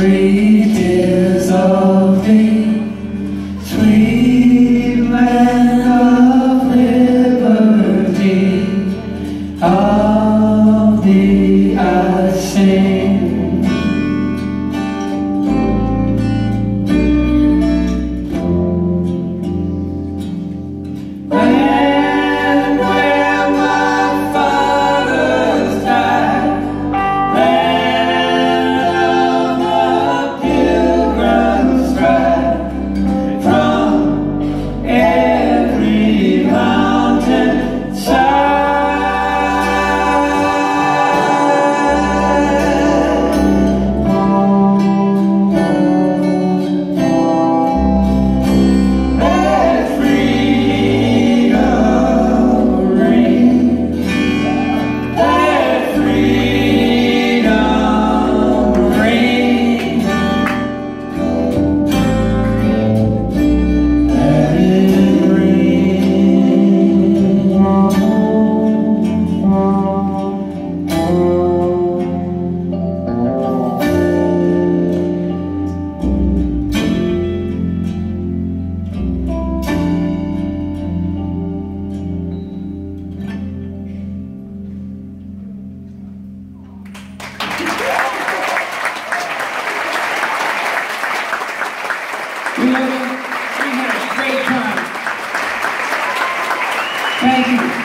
Sweet is of thee, sweet land of liberty, of thee I sing. Land where my fathers died, land of the pilgrim's ride, from every mountain We had a great time. Thank you.